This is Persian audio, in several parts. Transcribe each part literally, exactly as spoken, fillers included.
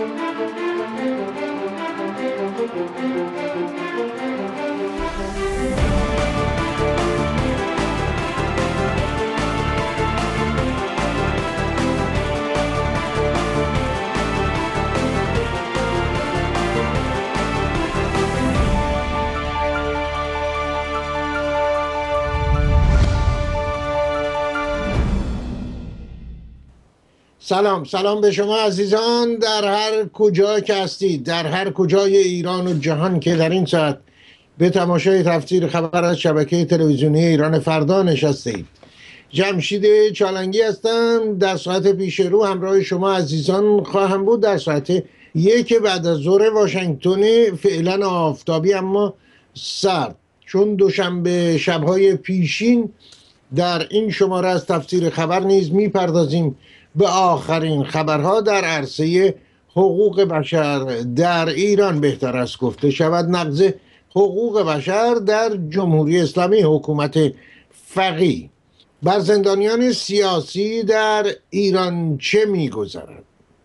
سلام سلام به شما عزیزان در هر کجا که هستید، در هر کجای ایران و جهان که در این ساعت به تماشای تفسیر خبر از شبکه تلویزیونی ایران فردا نشستید. جمشید چالنگی هستم. در ساعت پیش رو همراه شما عزیزان خواهم بود. در ساعت یک بعد از ظهر واشنگتن، فعلا آفتابی اما سرد، چون دوشنبه شبهای پیشین در این شماره از تفسیر خبر نیز میپردازیم به آخرین خبرها در عرصه حقوق بشر در ایران، بهتر است گفته شود نقض حقوق بشر در جمهوری اسلامی، حکومت فقیه. بر زندانیان سیاسی در ایران چه میگذرد؟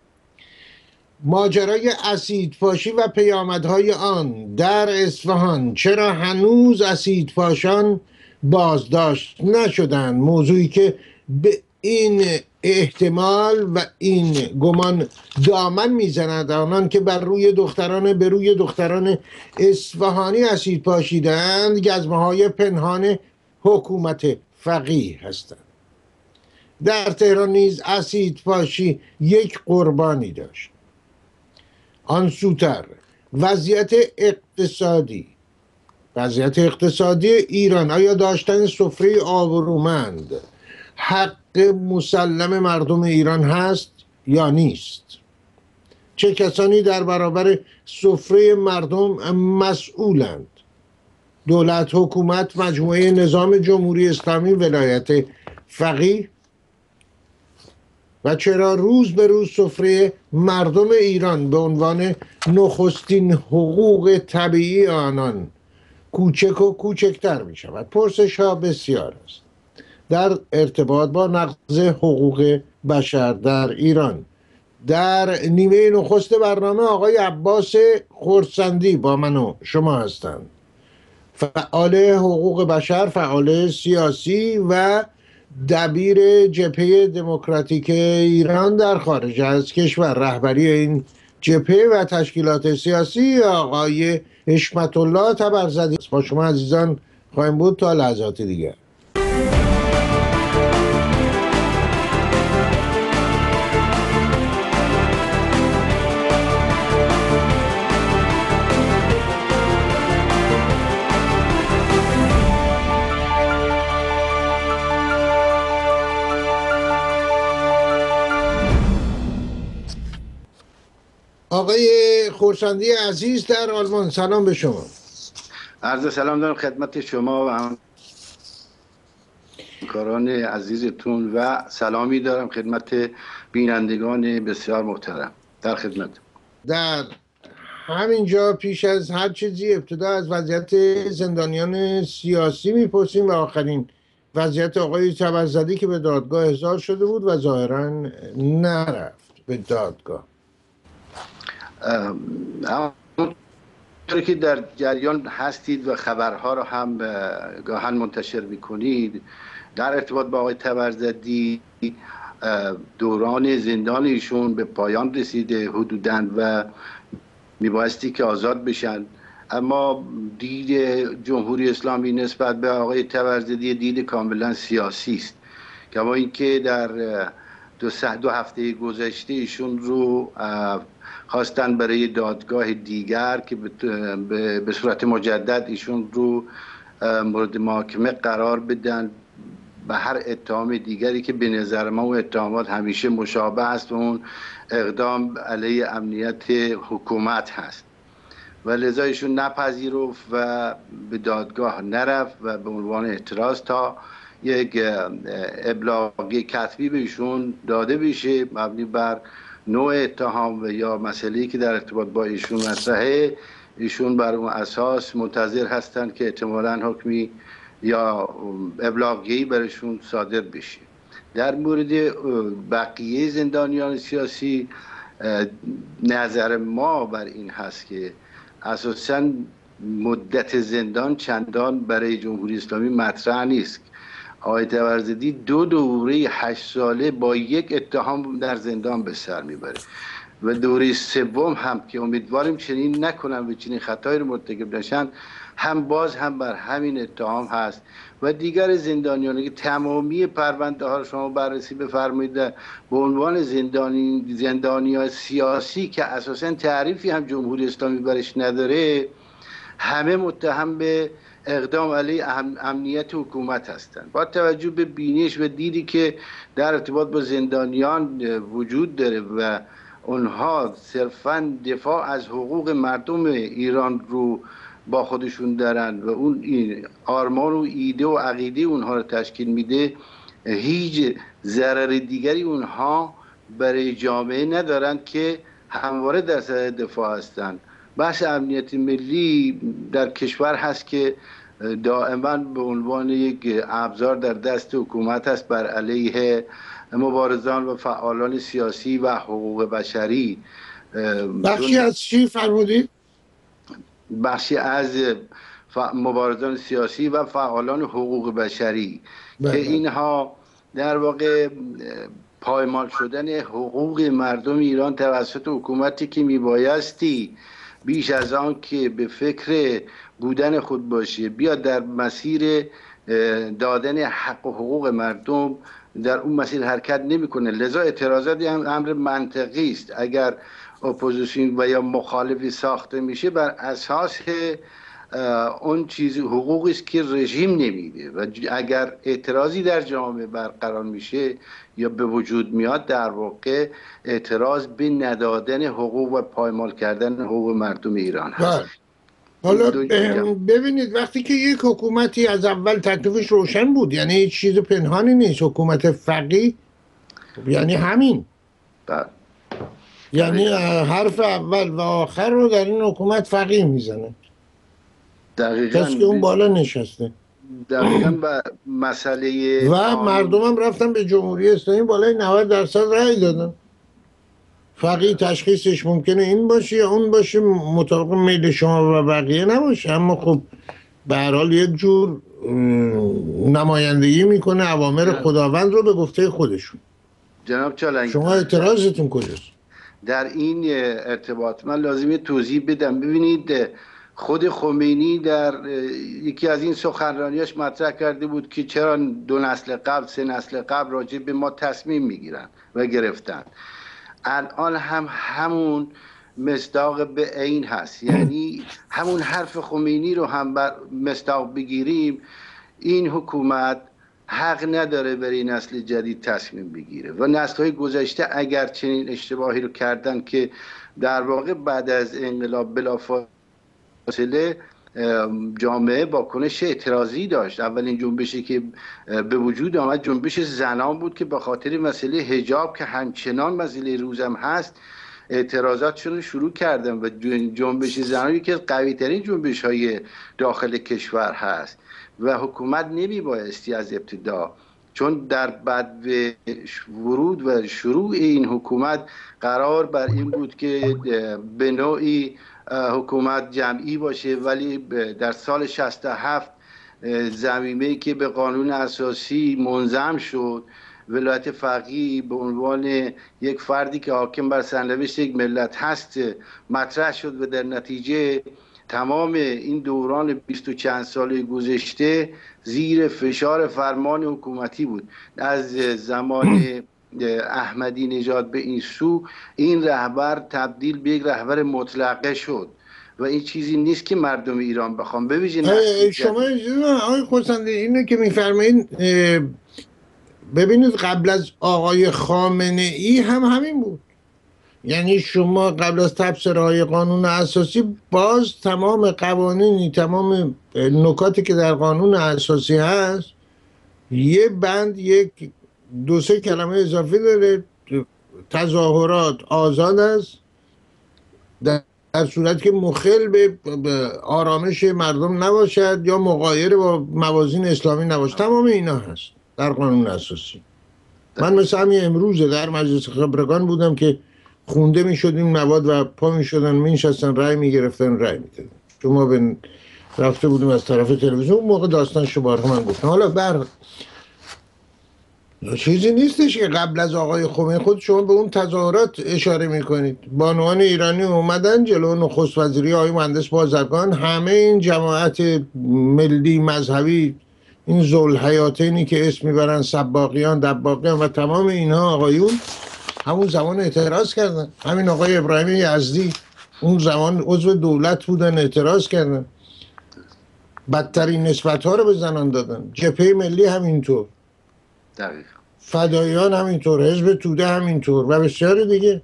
ماجرای اسیدپاشی و پیامدهای آن در اصفهان، چرا هنوز اسیدپاشان بازداشت نشدند؟ موضوعی که به این احتمال و این گمان دامن میزند آنان که بر روی دختران به روی دختران اصفهانی اسید پاشیدند گزمه های پنهان حکومت فقیه هستند. در تهران نیز اسید پاشی یک قربانی داشت. آن سوتر وضعیت اقتصادی وضعیت اقتصادی ایران، آیا داشتن سفره آبرومند حق مسلم مردم ایران هست یا نیست؟ چه کسانی در برابر سفره مردم مسئولند؟ دولت، حکومت، مجموعه نظام جمهوری اسلامی، ولایت فقیه؟ و چرا روز به روز سفره مردم ایران به عنوان نخستین حقوق طبیعی آنان کوچک و کوچکتر می شود؟ پرسش ها بسیار است در ارتباط با نقض حقوق بشر در ایران. در نیمه نخست برنامه آقای عباس خرسندی با من و شما هستند، فعال حقوق بشر، فعال سیاسی و دبیر جبهه دموکراتیک ایران در خارج از کشور. رهبری این جبهه و تشکیلات سیاسی آقای حشمت الله تبرزدی با شما عزیزان خواهیم بود تا لحظات دیگر. آقای خرسندی عزیز در آلمان، سلام به شما. عرض سلام دارم خدمت شما و همکاران عزیزتون و سلامی دارم خدمت بینندگان بسیار محترم. در خدمت. در همینجا پیش از هر چیزی ابتدا از وضعیت زندانیان سیاسی میپرسیم و آخرین وضعیت آقای تبرزدی که به دادگاه احضار شده بود و ظاهرا نرفت به دادگاه. همونطور که در جریان هستید و خبرها را هم گاهن منتشر میکنید، در ارتباط با آقای تبرزدی دوران زندان ایشون به پایان رسیده حدوداً و میبایستی که آزاد بشن، اما دید جمهوری اسلامی نسبت به آقای تبرزدی دید کاملا سیاسی است. کما اینکه در دو, دو هفته گذشته ایشون رو خواستن برای دادگاه دیگر که به صورت مجدد ایشون رو مورد محاکمه قرار بدن به هر اتهام دیگری که به نظر ما و اتهامات همیشه مشابه است و اون اقدام علیه امنیت حکومت هست و لذا ایشون نپذیرفت و به دادگاه نرفت و به عنوان اعتراض تا یک ابلاغی کتبی به ایشون داده بشه مبنی بر نوع اتهام و یا مسئله‌ای که در ارتباط با ایشون مطرحه. ایشون بر اون اساس منتظر هستند که احتمالاً حکمی یا ابلاغی برشون صادر بشه. در مورد بقیه زندانیان سیاسی نظر ما بر این هست که اساساً مدت زندان چندان برای جمهوری اسلامی مطرح نیست. آقای طبرزدی دو دوره هشت ساله با یک اتهام در زندان به سر میبره و دوره سوم هم که امیدواریم چنین نکنن و چنین خطایی رو مرتکب نشن هم باز هم بر همین اتهام هست و دیگر زندانیان که تمامی پرونده ها رو شما بررسی بفرمایید به عنوان زندانی زندانیان سیاسی که اساسا تعریفی هم جمهوری اسلامی برش نداره، همه متهم به اقدام علیه امنیت حکومت هستند. با توجه به بینش و دیدی که در ارتباط با زندانیان وجود داره و اونها صرفاً دفاع از حقوق مردم ایران رو با خودشون دارن و اون آرمان و ایده و عقیده اونها رو تشکیل میده، هیچ ضرر دیگری اونها برای جامعه ندارن که همواره در سر دفاع هستند. بحث امنیت ملی در کشور هست که دائما به عنوان یک ابزار در دست حکومت است بر علیه مبارزان و فعالان سیاسی و حقوق بشری. بخشی از چی فرمودید؟ بخشی از مبارزان سیاسی و فعالان حقوق بشری بله. که اینها در واقع پایمال شدن حقوق مردم ایران توسط حکومتی که میبایستی بیش از آن که به فکر بودن خود باشه بیاد در مسیر دادن حق و حقوق مردم در اون مسیر حرکت نمیکنه. لذا اعتراضات هم امر منطقی است. اگر اپوزیسیون و یا مخالفی ساخته میشه بر اساس اون چیز حقوقی است که رژیم نمیده و اگر اعتراضی در جامعه برقرار میشه یا به وجود میاد در واقع اعتراض به ندادن حقوق و پایمال کردن حقوق مردم ایران هست. حالا ببینید وقتی که یک حکومتی از اول تکلیفش روشن بود، یعنی هیچ چیز پنهانی نیست، حکومت فقیه یعنی همین بله. یعنی حرف اول و آخر رو در این حکومت فقیه میزنه، دقیقاً کسی که اون بالا نشسته دقیقاً به مسئله و مردم هم رفتن به جمهوری اسلامی بالای نود درصد رأی دادن. فقیه تشخیصش ممکنه این باشه یا اون باشه، مطابق میل شما و بقیه نباشه، اما خب به هر حال یک جور نمایندگی میکنه اوامر خداوند رو به گفته خودشون. جناب چالنگی شما اعتراضتون کجاست؟ در این ارتباط من لازمه توضیح بدم. ببینید خود خمینی در یکی از این سخنرانیاش مطرح کرده بود که چرا دو نسل قبل سه نسل قبل راجع به ما تصمیم میگیرن و گرفتن. الان هم همون مصداق به عین هست، یعنی همون حرف خمینی رو هم بر مصداق بگیریم، این حکومت حق نداره برای نسل جدید تصمیم بگیره و نسل‌های گذشته اگر چنین اشتباهی رو کردن که در واقع بعد از انقلاب بلافاصله جامعه واکنش اعتراضی داشت. اولین جنبشی که به وجود آمد جنبش زنان بود که به خاطر مسئله حجاب که همچنان مسئله روزم هست اعتراضاتشون رو شروع کردن و جنبش زنان یکی از قوی ترین جنبش های داخل کشور هست و حکومت نمی بایستی از ابتدا، چون در بعد ورود و شروع این حکومت قرار بر این بود که به نوعی حکومت جمعی باشه، ولی در سال شصت و هفت ضمیمه‌ای که به قانون اساسی منظم شد ولایت فقیه به عنوان یک فردی که حاکم بر سرنوشت یک ملت هست مطرح شد و در نتیجه تمام این دوران بیست و چند سال گذشته زیر فشار فرمان حکومتی بود. از زمان احمدی نژاد به این سو این رهبر تبدیل به یک رهبر مطلقه شد و این چیزی نیست که مردم ایران بخوام. ببینید شما آقای خورسندی اینو که میفرمایید، ببینید قبل از آقای خامنه ای هم همین بود. یعنی شما قبل از تبصره‌های قانون اساسی باز تمام قوانینی، تمام نکاتی که در قانون اساسی هست یه بند یک دو سه کلمه اضافی داره، تظاهرات آزاد است در صورت که مخل به آرامش مردم نباشد یا مغایر با موازین اسلامی نباشد. تمام اینا هست در قانون اساسی. من مثل همین امروز در مجلس خبرگان بودم که خونده میشد این مواد و پا میشدن مینشستن رای میگرفتن رای میدادن. شما به رفته بودیم از طرف تلویزیون اون موقع داستان شباره من گفتم. حالا بر چیزی نیستش که قبل از آقای خمینی خود شما به اون تظاهرات اشاره میکنید. بانوان ایرانی اومدن جلو نخست وزیری آقای مهندس بازرگان، همه این جماعت ملی مذهبی، این ذوالحیاتینی که اسم میبرن، سباقیان، دباقیان و تمام اینها آقایون همون زمان اعتراض کردن. همین آقای ابراهیم یزدی اون زمان عضو دولت بودن، اعتراض کردن، بدترین نسبت ها رو به زنان دادن. جبهه ملی همینطور، دقیقا فداییان همینطور، حزب توده همینطور و بسیاری دیگه.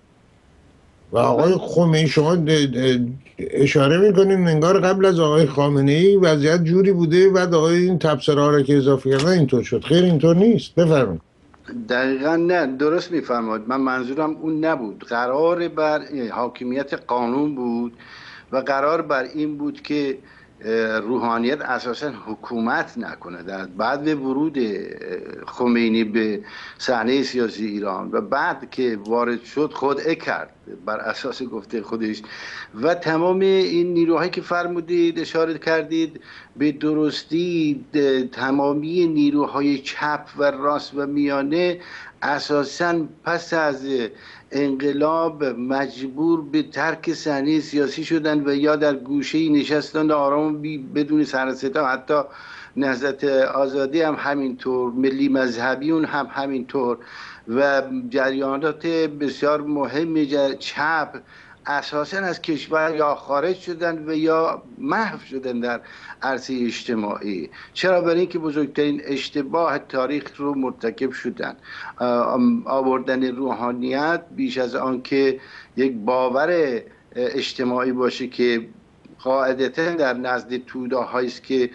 و آقای خمینی شما اشاره میکنیم انگار قبل از آقای خامنه ای وضعیت جوری بوده بعد آقای این تبصره ها رو که اضافه کردن اینطور شد. خیر اینطور نیست. بفرمایید. دقیقا نه، درست میفرمایید. من منظورم اون نبود. قرار بر حاکمیت قانون بود و قرار بر این بود که روحانیت اساسا حکومت نکنه. در بعد ورود خمینی به صحنه سیاسی ایران و بعد که وارد شد خودعه کرد بر اساس گفته خودش و تمام این نیروهایی که فرمودید اشاره کردید به درستی تمامی نیروهای چپ و راست و میانه اساساً پس از انقلاب مجبور به ترک صحنه سیاسی شدن و یا در گوشه‌ای نشستند آرام بدون سر و صدا. حتی نهضت آزادی هم همینطور، ملی مذهبیون هم همینطور و جریانات بسیار مهم چپ اساساً از کشور یا خارج شدن و یا محو شدن در عرصه اجتماعی. چرا؟ برای اینکه بزرگترین اشتباه تاریخ رو مرتکب شدن. آوردن روحانیت بیش از آن که یک باور اجتماعی باشه که قاعدتاً در نزد توده هایی است که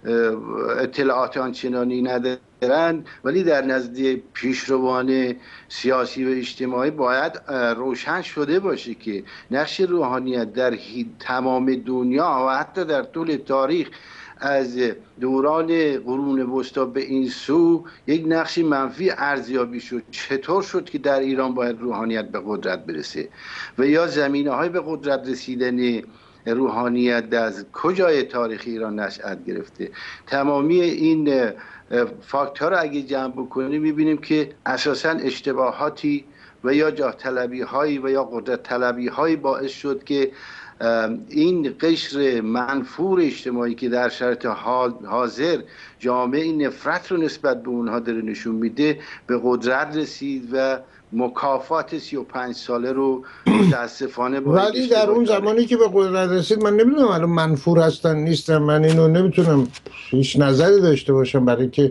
اطلاعات آنچنانی ندارن، ولی در نزد پیشروان سیاسی و اجتماعی باید روشن شده باشه که نقش روحانیت در تمام دنیا و حتی در طول تاریخ از دوران قرون وسطی به این سو یک نقش منفی ارزیابی شد. چطور شد که در ایران باید روحانیت به قدرت برسه و یا زمینه‌های به قدرت رسیدن روحانیت از کجای تاریخ ایران نشأت گرفته؟ تمامی این فاکتور رو اگه جمع بکنیم میبینیم که اساساً اشتباهاتی و یا جاه طلبی هایی و یا قدرت طلبی هایی باعث شد که این قشر منفور اجتماعی که در شرط حاضر جامعه نفرت رو نسبت به اونها داره نشون میده به قدرت رسید و مکافات سی و پنج ساله رو متاسفانه با ولی در اون زمانی که به قدرت رسید من نمیدونم الان منفور هستن نیستن، من اینو نمیتونم هیچ نظری داشته باشم برای که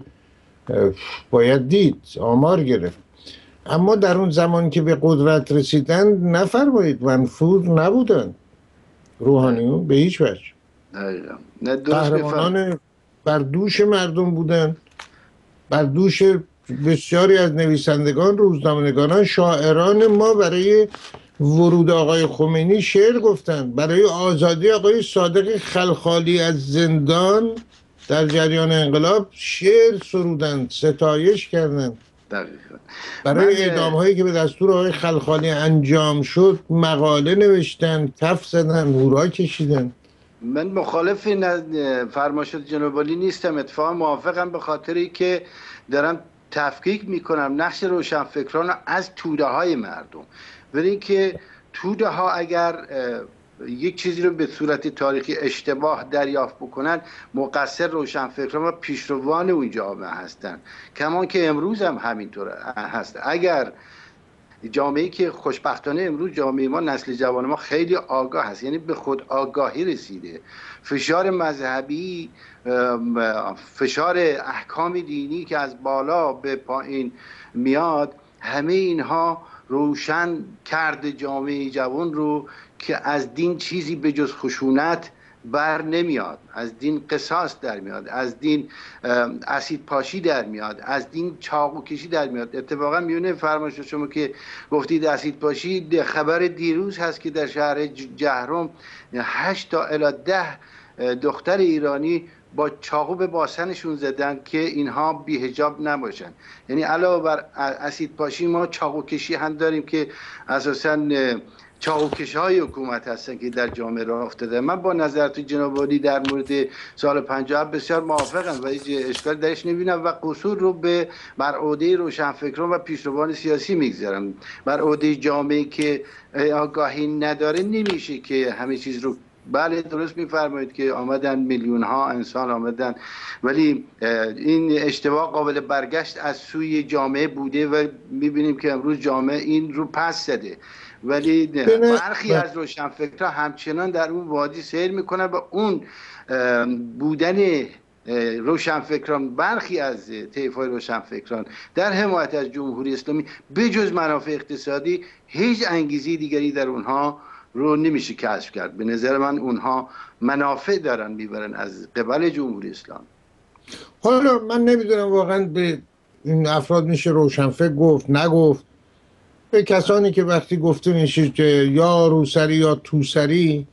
باید دید آمار گرفت. اما در اون زمان که به قدرت رسیدن نفرمایید منفور نبودن روحانیون به هیچ وجه. قهرمانان بر دوش مردم بودن، بر دوش بسیاری از نویسندگان، روزنامه‌نگاران، شاعران ما برای ورود آقای خمینی شعر گفتند، برای آزادی آقای صادق خلخالی از زندان در جریان انقلاب شعر سرودند، ستایش کردند. برای اعدام هایی که به دستور آقای خلخالی انجام شد مقاله نوشتن، تف زدن، هورا کشیدن. من مخالف فرمایشات جناب عالی نیستم، اتفاقا موافقم، به خاطری که دارم تفکیک میکنم نقش روشنفکران از توده های مردم. برای اینکه توده ها اگر یک چیزی رو به صورت تاریخی اشتباه دریافت بکنن مقصر روشنفکران و پیشروان اون جامعه هستن، کمان که امروز هم همینطور هست. اگر جامعه‌ای که خوشبختانه امروز جامعه ما، نسل جوان ما خیلی آگاه هست، یعنی به خود آگاهی رسیده، فشار مذهبی، فشار احکام دینی که از بالا به پایین میاد، همه اینها روشن کرده جامعه جوان رو که از دین چیزی به جز خشونت بر نمیاد، از دین قصاص در میاد، از دین اسید پاشی در میاد، از دین چاقو کشی در میاد. اتفاقا میونه فرمایش شما که گفتید اسید پاشی، خبر دیروز هست که در شهر جهرم هشت تا الی ده دختر ایرانی با چاقو به باسنشون زدن که اینها بی‌حجاب نباشن. یعنی علاوه بر اسید پاشی ما چاقو کشی هم داریم که اساساً چاقوکش های حکومت هستن که در جامعه راه افتاده. من با نظرات جناب عالی در مورد سال پنجاه بسیار موافقم و هیچ اشکال درش نمیبینم و قصور رو به بر عهده روشنفکران و پیشروان سیاسی میگذارم. بر عهده جامعه که آگاهی نداره نمیشه که همه چیز رو. بله درست میفرمایید که آمدن میلیون ها انسان آمدن، ولی این اشتباه قابل برگشت از سوی جامعه بوده و میبینیم که امروز جامعه این رو پس زده، ولی برخی از روشنفکرها همچنان در اون وادی سیر میکنن و اون بودن روشنفکران، برخی از طیف‌های روشنفکران در حمایت از جمهوری اسلامی بجز منافع اقتصادی هیچ انگیزه دیگری در اونها رو نمیشه کشف کرد. به نظر من اونها منافع دارن میبرن از قبل جمهوری اسلامی. حالا من نمیدونم واقعا به این افراد میشه روشنفکر گفت نگفت، به کسانی که وقتی گفته میشه که یا روسری یا توسری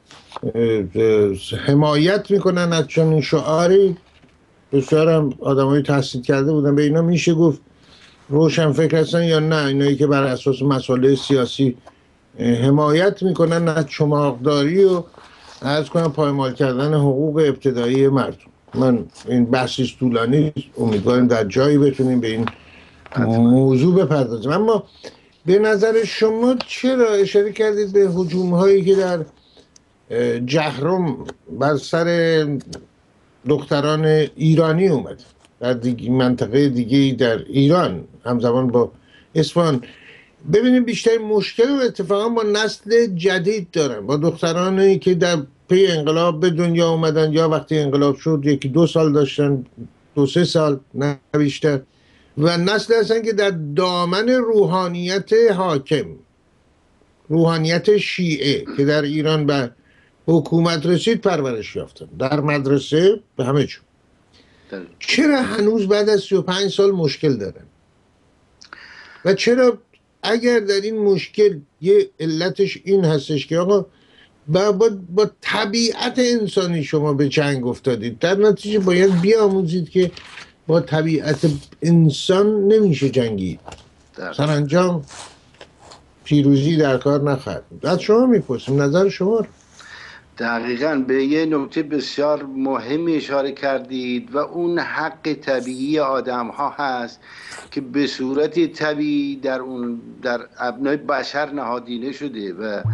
حمایت میکنن از چنین شعاری، بسیار هم آدمای تحصیل کرده بودن، به اینا میشه گفت روشنفکر هستن یا نه؟ اینایی که بر اساس مسائل سیاسی حمایت میکنن از چماقداری و عرض کنم پایمال کردن حقوق ابتدایی مردم. من این بحثش طولانی، امیدوارم در جایی بتونیم به این موضوع بپردازیم. اما به نظر شما چرا اشاره کردید به هجوم هایی که در جهرم بر سر دختران ایرانی اومد در دیگه منطقه دیگه در ایران همزمان با اصفهان؟ ببینیم بیشتر مشکل و اتفاقا با نسل جدید دارن، با دخترانی که در پی انقلاب به دنیا اومدن یا وقتی انقلاب شد یکی دو سال داشتن، دو سه سال نه بیشتر، و نسل هستن که در دامن روحانیت حاکم، روحانیت شیعه که در ایران به حکومت رسید پرورش یافتن، در مدرسه به همه جور. چرا هنوز بعد از سی و پنج سال مشکل دارن؟ و چرا اگر در این مشکل یه علتش این هستش که آقا با, با, با طبیعت انسانی شما به جنگ افتادید، در نتیجه باید بیاموزید که با طبیعت انسان نمیشه جنگید، سرانجام پیروزی در کار نخواهد. از شما میپرسیم نظر شما رو. دقیقاً به یه نکته بسیار مهمی اشاره کردید و اون حق طبیعی آدم ها هست که به صورت طبیعی در اون در ابنای بشر نهادینه شده و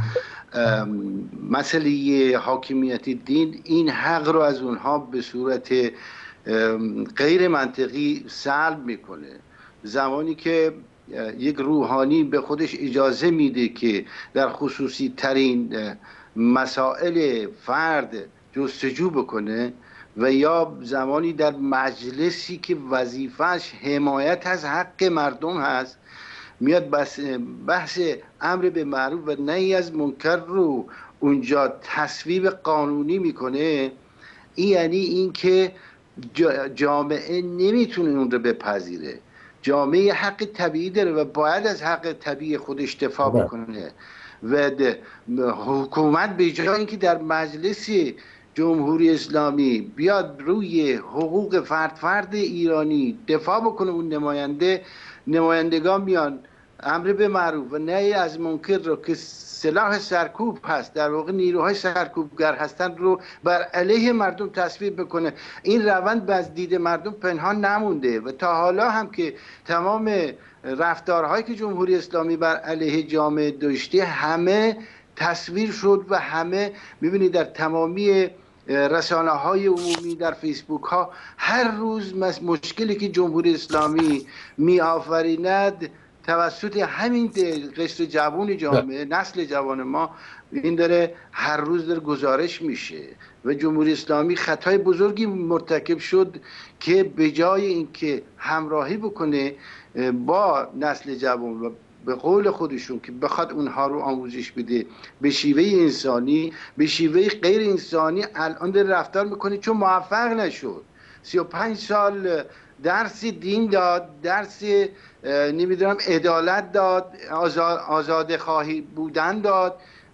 مسئله حاکمیت دین این حق رو از اونها به صورت غیر منطقی سلب میکنه. زمانی که یک روحانی به خودش اجازه میده که در خصوصی ترین مسائل فرد جستجو بکنه و یا زمانی در مجلسی که وظیفهش حمایت از حق مردم هست میاد بحث, بحث امر به معروف و نهی از منکر رو اونجا تصویب قانونی میکنه، این یعنی این که جامعه نمیتونه اون رو بپذیره. جامعه حق طبیعی داره و باید از حق طبیعی خودش دفاع بکنه و حکومت به جای اینکه در مجلس جمهوری اسلامی بیاد روی حقوق فرد فرد ایرانی دفاع بکنه، اون نماینده نمایندگان میان امر به معروف و نهی از منکر رو که سلاح سرکوب هست، در واقع نیروهای سرکوبگر هستند، رو بر علیه مردم تصویب بکنه. این روند از دید مردم پنهان نمونده و تا حالا هم که تمام رفتارهایی که جمهوری اسلامی بر علیه جامعه داشته همه تصویر شد و همه میبینید در تمامی رسانه های عمومی، در فیسبوک ها هر روز مشکلی که جمهوری اسلامی می آفریند توسط همین قشر جوان جامعه، نسل جوان ما، این داره هر روز داره گزارش میشه و جمهوری اسلامی خطای بزرگی مرتکب شد که به جای اینکه همراهی بکنه با نسل جوان و به قول خودشون که بخواد اونها رو آموزش بده به شیوه انسانی، به شیوه غیر انسانی الان داره رفتار میکنه چون موفق نشد. سی و پنج سال درس دین داد، درس نمیدونم عدالت داد، آزاد خواهی بودن داد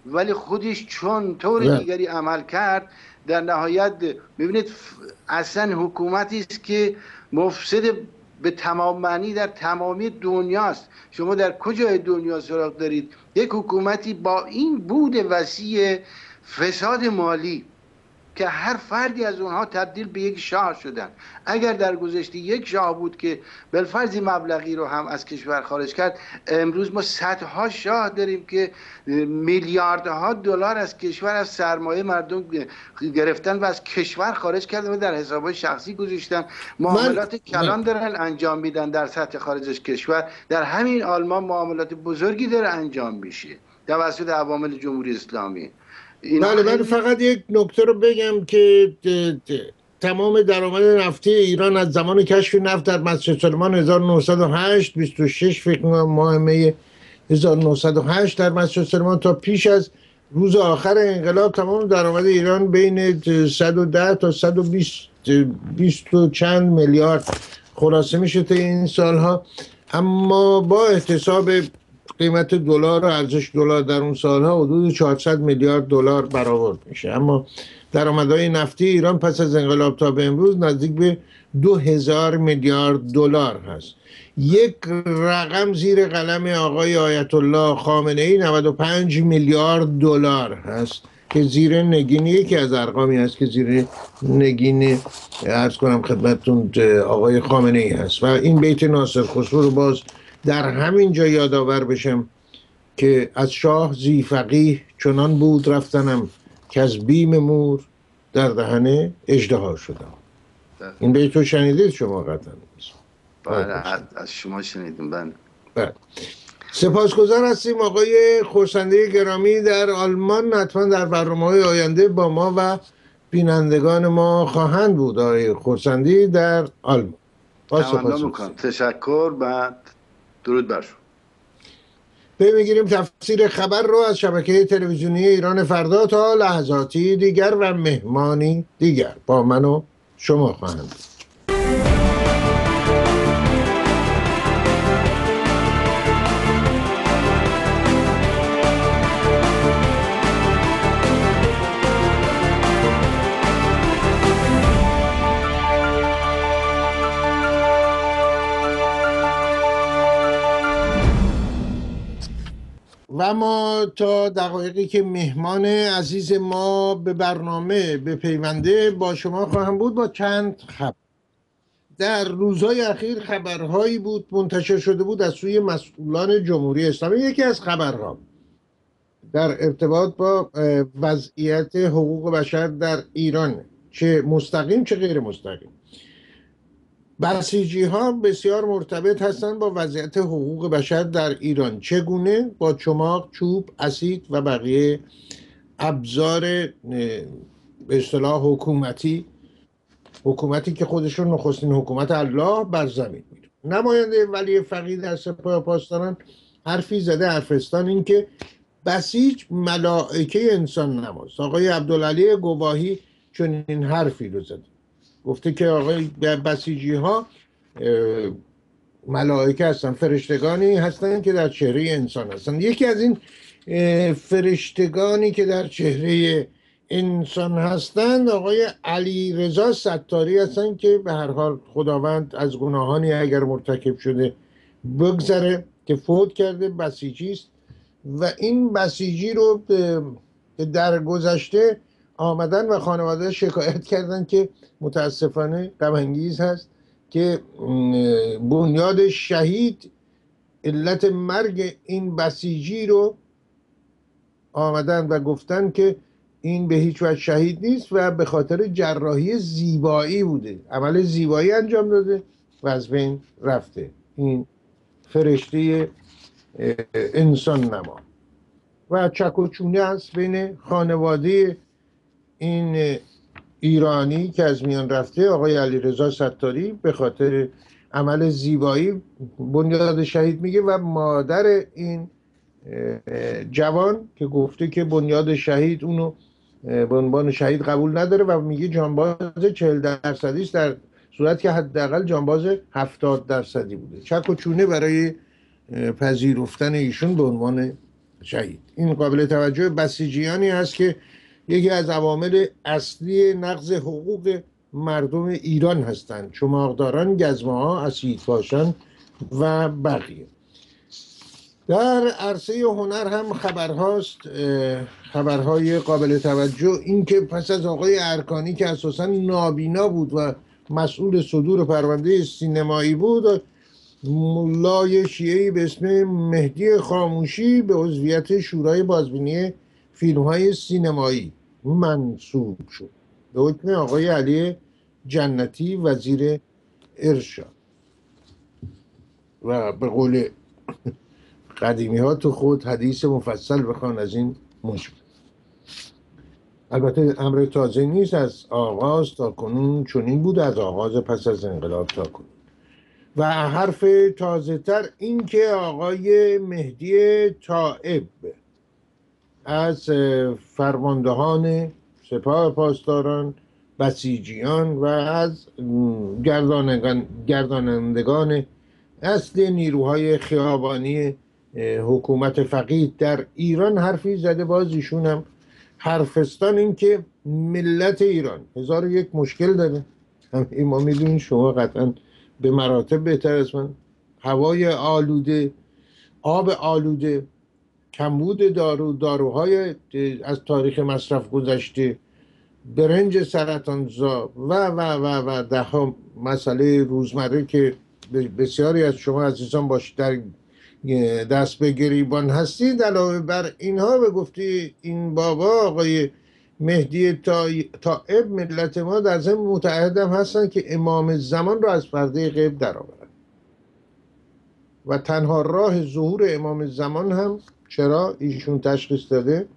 ولی خودش چون طور بله. دیگری عمل کرد در نهایت ببینید اصلا حکومتی است که مفسد به تمام معنی در تمامی دنیاست. شما در کجای دنیا سراغ دارید یک حکومتی با این بود وسیع فساد مالی که هر فردی از اونها تبدیل به یک شاه شدن؟ اگر در گذشته یک شاه بود که بالفرض مبلغی رو هم از کشور خارج کرد، امروز ما صدها شاه داریم که میلیاردها دلار از کشور از سرمایه مردم گرفتن و از کشور خارج کردن و در حسابهای شخصی گذاشتن. معاملات من... کلان دارن انجام میدن در سطح خارج از کشور. در همین آلمان معاملات بزرگی داره انجام میشه توسط عوامل جمهوری اسلامی. بله، من فقط یک نکته رو بگم که تمام درآمد نفتی ایران از زمان کشف نفت در مسجد سلیمان هزار و نهصد و هشت بیست و شش فکر کنم ماه می هزار و نهصد و هشت در مسجد سلیمان تا پیش از روز آخر انقلاب تمام درآمد ایران بین صد و ده تا صد و بیست بیست و چند میلیارد خلاصه میشه تا این سالها. اما با احتساب قیمت دلار و ارزش دلار در اون سالها حدود چهارصد میلیارد دلار برآورد میشه. اما درآمدهای نفتی ایران پس از انقلاب تا به امروز نزدیک به دو هزار میلیارد دلار هست. یک رقم زیر قلم آقای آیت الله خامنه ای نود و پنج میلیارد دلار هست که زیر نگین، یکی از ارقامی هست که زیر نگین عرض کنم خدمتتون آقای خامنه ای هست. و این بیت ناصر خسرو رو باز در همین جا یادآور بشم که از شاه زی فقیه چنان بود رفتنم که از بیم مور در دهن اژدها شدم. این بیت رو شنیدید شما قطعا؟ بله از شما شنیدیم. بله بله. سپاسگزار هستیم آقای خورسنده گرامی در آلمان. حتما در برنامه‌های آینده با ما و بینندگان ما خواهند بود آقای خورسندی در آلمان. تمنا میکنم. تشکر. بعد درود بر شما. میگیریم تفسیر خبر رو از شبکه تلویزیونی ایران فردا تا لحظاتی دیگر و مهمانی دیگر با من و شما خواهند. و ما تا دقایقی که مهمان عزیز ما به برنامه به پیونده با شما خواهم بود با چند خبر. در روزهای اخیر خبرهایی بود منتشر شده بود از سوی مسئولان جمهوری اسلامی. یکی از خبرها در ارتباط با وضعیت حقوق بشر در ایران، چه مستقیم چه غیر مستقیم. بسیجی ها بسیار مرتبط هستند با وضعیت حقوق بشر در ایران. چگونه؟ با چماق، چوب، اسید و بقیه ابزار به اصطلاح حکومتی، حکومتی که خودشون نخستین حکومت الله بر زمین میره. نماینده ولی فقیه در سپاه پاسداران حرفی زده حرفستان، این که بسیج ملائکه انسان نماست. آقای عبدالعلی گواهی چون این حرفی رو زده، گفته که آقای بسیجی ها ملائکه هستن، فرشتگانی هستن که در چهره انسان هستن. یکی از این فرشتگانی که در چهره انسان هستند آقای علی رضا ستاری هستن که به هر حال خداوند از گناهانی اگر مرتکب شده بگذره، که فوت کرده، بسیجی است. و این بسیجی رو در گذشته آمدن و خانواده شکایت کردن که متاسفانه غم انگیز هست که بنیاد شهید، علت مرگ این بسیجی رو آمدن و گفتن که این به هیچ وجه شهید نیست و به خاطر جراحی زیبایی بوده، عمل زیبایی انجام داده و از بین رفته. این فرشته انسان نما و چک و چونه است بین خانواده این ایرانی که از میان رفته آقای علیرضا ستاری به خاطر عمل زیبایی بنیاد شهید میگه، و مادر این جوان که گفته که بنیاد شهید اونو به عنوان شهید قبول نداره و میگه جانباز چهل درصدی است، در صورت که حداقل جانباز هفتاد درصدی بوده. چک و چونه برای پذیرفتن ایشون به عنوان شهید. این قابل توجه بسیجیانی است که یکی از عوامل اصلی نقض حقوق مردم ایران هستند، چماقداران، گزمه‌ها، اسیدپاشان و بقیه. در عرصه هنر هم خبرهاست، خبرهای قابل توجه، این که پس از آقای ارکانی که اساسا نابینا بود و مسئول صدور پرونده سینمایی بود، ملای شیعی به اسم مهدی خاموشی به عضویت شورای بازبینی فیلم های سینمایی منصوب شد به حکم آقای علی جنتی وزیر ارشاد. و به قول قدیمی ها تو خود حدیث مفصل بخوان از این مشکل. البته امر تازه نیست، از آغاز تا کنون چنین بود، از آغاز پس از انقلاب تا کنون. و حرف تازه تر این که آقای مهدی طائب از فرماندهان سپاه پاسداران، بسیجیان و از گردانندگان اصل نیروهای خیابانی حکومت فقید در ایران حرفی زده. باز ایشون هم حرفستان این که ملت ایران هزار و یک مشکل داره. هم ما میدونیم، شما قطعا به مراتب بهتر از من، هوای آلوده، آب آلوده، کمبود دارو، داروهای از تاریخ مصرف گذشته، برنج سرطانزا و و و و ده ها مسئله روزمره که بسیاری از شما عزیزان باش در دست به گریبان هستید. علاوه بر اینها به گفته این بابا آقای مهدی طائب، ملت ما در ضمن متعهد هم هستن که امام زمان را از پرده غیب درآورند و تنها راه ظهور امام زمان هم، چرا ایشون تشخیص داده،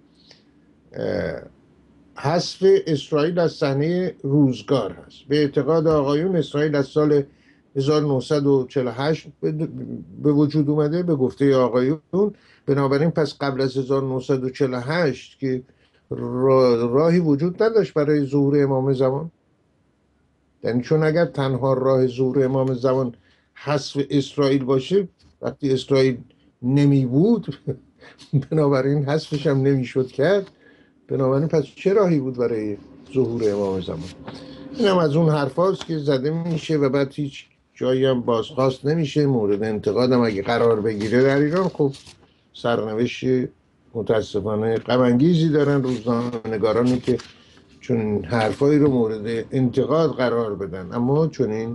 حذف اسرائیل از صحنه روزگار هست. به اعتقاد آقایون اسرائیل از سال هزار و نهصد و چهل و هشت به وجود اومده، به گفته آقایون. بنابراین پس قبل از هزار و نهصد و چهل و هشت که راهی وجود نداشت برای ظهور امام زمان. یعنی چون اگر تنها راه ظهور امام زمان حذف اسرائیل باشه، وقتی اسرائیل نمی بود بنابراین حذفش هم نمیشد کرد، بنابراین پس چه راهی بود برای ظهور امام زمان؟ این هم از اون حرف هاست که زده میشه و بعد هیچ جایی هم بازخواست نمیشه. مورد انتقاد هم اگه قرار بگیره در ایران، خب سرنوشت متاسفانه غم انگیزی دارن روزنامه‌نگارانی که چون حرفایی رو مورد انتقاد قرار بدن، اما چون این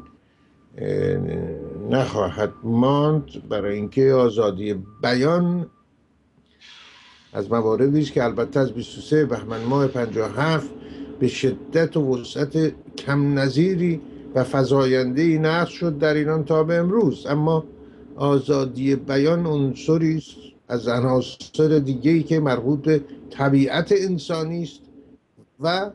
نخواهد ماند، برای اینکه آزادی بیان از مواردی است که البته از بیست و سه بهمن ماه پنجاه و هفت به شدت و وسعت کم نظیری و فزاینده‌ای نقض شد در ایران تا به امروز. اما آزادی بیان عنصری است از عناصر دیگه‌ای که مربوط به طبیعت انسانی است و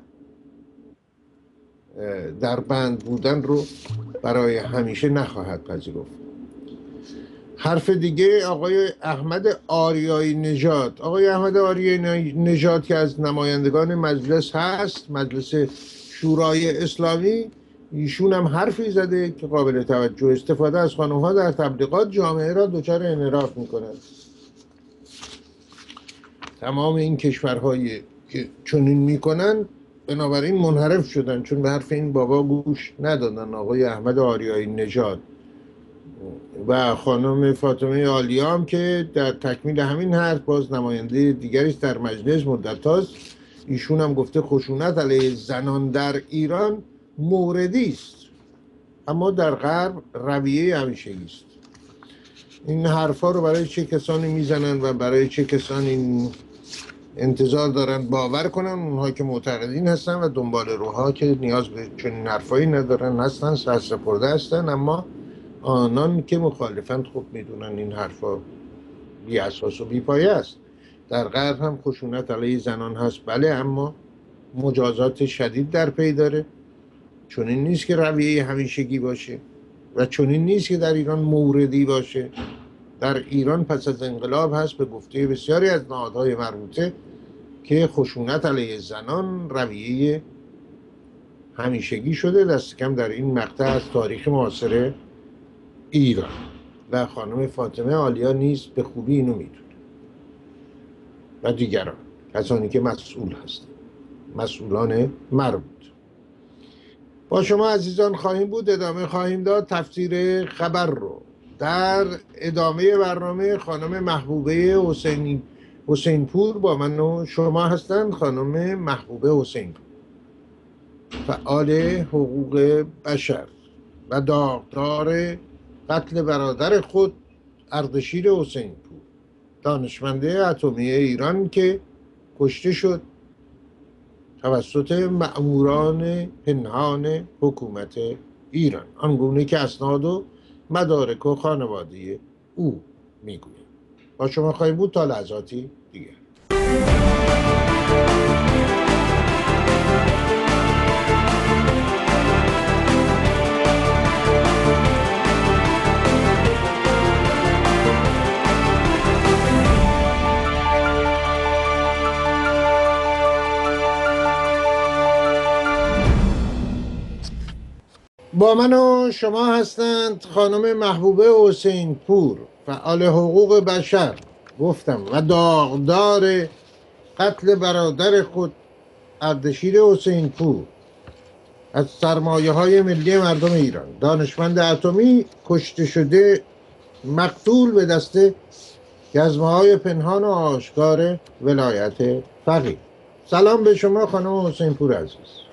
در بند بودن رو برای همیشه نخواهد پذیرفت. حرف دیگه آقای احمد آریایی نژاد. آقای احمد آریایی نژاد که از نمایندگان مجلس هست، مجلس شورای اسلامی، ایشون هم حرفی زده که قابل توجه. استفاده از خانم‌ها در تبلیغات جامعه را دچار انحراف می‌کند. تمام این کشورهایی که چنین میکنن بنابراین منحرف شدن، چون به حرف این بابا گوش ندادن. آقای احمد آریایی نژاد و خانم فاطمه عالیا هم که در تکمیل همین حرف باز نماینده دیگری در مجلس مدت هاست، ایشون هم گفته خشونت علیه زنان در ایران موردی است، اما در غرب رویه همیشگی است. این حرفا رو برای چه کسانی میزنن و برای چه کسانی این انتظار دارن باور کنن؟ اونها که معتقدین هستن و دنبال روها که نیاز به چنین حرفایی ندارن هستن، سرسپرده هستن. اما آنان که مخالفند خوب میدونن این حرفا بی اساس و بی پایه است. در غرب هم خشونت علیه زنان هست، بله، اما مجازات شدید در پی داره. چنین نیست که رویه همیشگی باشه و چنین نیست که در ایران موردی باشه. در ایران پس از انقلاب هست به گفته بسیاری از نهادهای مربوطه که خشونت علیه زنان رویه همیشگی شده، دست کم در این مقطع از تاریخ معاصر ایران. و خانم فاطمه عالیا نیز به خوبی اینو میدونه. و دیگران، کسانی که مسئول هستند، مسئولان مربوط. با شما عزیزان خواهیم بود، ادامه خواهیم داد تفسیر خبر رو. در ادامه برنامه خانم محبوبه حسینی حسین پور با من و شما هستند. خانم محبوبه حسین پور، فعال حقوق بشر و داغدار قتل برادر خود اردشیر حسین پور، دانشمنده اتمی ایران که کشته شد توسط مأموران پنهان حکومت ایران، آنگونه که اسناد و مدارک و خانواده او میگوید. با شما خواهیم بود تا لحظاتی دیگر. با من و شما هستند خانم محبوبه حسین پور، فعال حقوق بشر گفتم و داغدار قتل برادر خود اردشیر حسین پور از سرمایه های ملی مردم ایران، دانشمند اتمی کشته شده مقتول به دست گزمه های پنهان و آشکار ولایت فقیه. سلام به شما خانم حسین پور عزیز.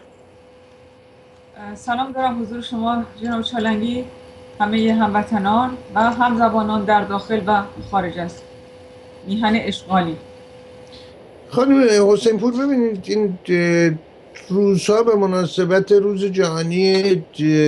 سلام دارم حضور شما جناب چالنگی، همه هموطنان و همزبانان در داخل و خارج از میهن اشغالی. خانم حسین پور، ببینید این روزها به مناسبت روز جهانی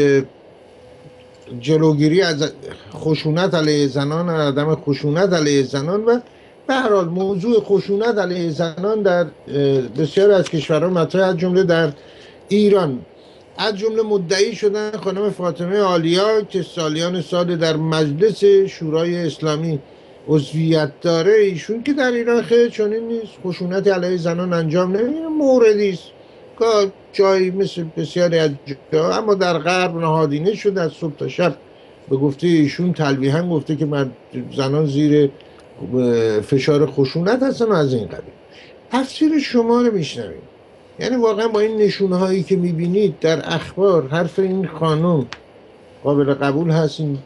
جلوگیری از خشونت علیه زنان و عدم خشونت علیه زنان و به هر حال موضوع خشونت علیه زنان در بسیار از کشورها مطرح، از جمله در ایران. از جمله مدعی شدن خانم فاطمه عالیا که سالیان سال در مجلس شورای اسلامی عضویت داره، ایشون که در ایران خیلی چنین نیست، خشونت علیه زنان انجام نمیده، موردی است که جایی مثل بسیاری از جا، اما در غرب نهادینه شده از صبح تا شب. به گفته ایشون تلویحاً گفته که من زنان زیر فشار خشونت هستن و از این قبیل. تفسیر شما رو میشنویم. یعنی واقعا با این نشونه هایی که میبینید در اخبار حرف این خانم قابل قبول هست، این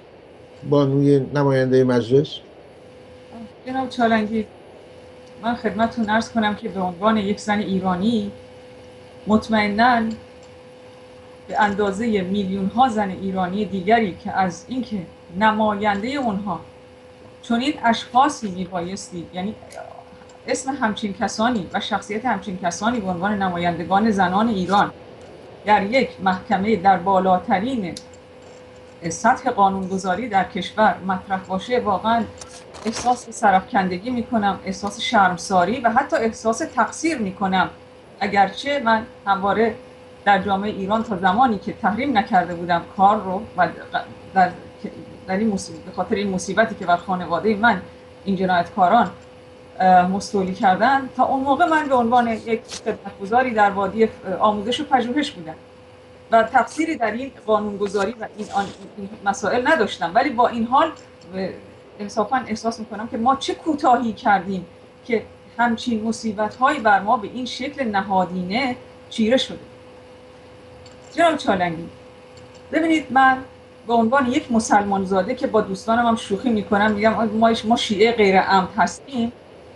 بانوی نماینده مجلس؟ جناب چالنگی، من خدمتتون عرض کنم که به عنوان یک زن ایرانی مطمئناً به اندازه میلیون ها زن ایرانی دیگری که از اینکه نماینده اونها چون این اشخاصی میبایستی، یعنی اسم همچین کسانی و شخصیت همچین کسانی به عنوان نمایندگان زنان ایران در یک محکمه در بالاترین سطح قانونگذاری در کشور مطرح باشه، واقعا احساس سرافکندگی میکنم، احساس شرمساری و حتی احساس تقصیر میکنم. اگرچه من همواره در جامعه ایران تا زمانی که تحریم نکرده بودم کار رو و در, در این مصیبت، به خاطر این مصیبتی که بر خانواده من این جنایتکاران مستولی کردن، تا اون موقع من به عنوان یک خدمتگزاری در وادی آموزش و پژوهش بودم و تفسیری در این قانونگذاری و این, این مسائل نداشتم. ولی با این حال انصافا احساس میکنم که ما چه کوتاهی کردیم که همچین مصیبت‌هایی بر ما به این شکل نهادینه چیره شده. جناب چالنگی، ببینید، من به عنوان یک مسلمان زاده که با دوستانم هم شوخی میکنم، میگم ما ما شیعه غیر عمد هستیم،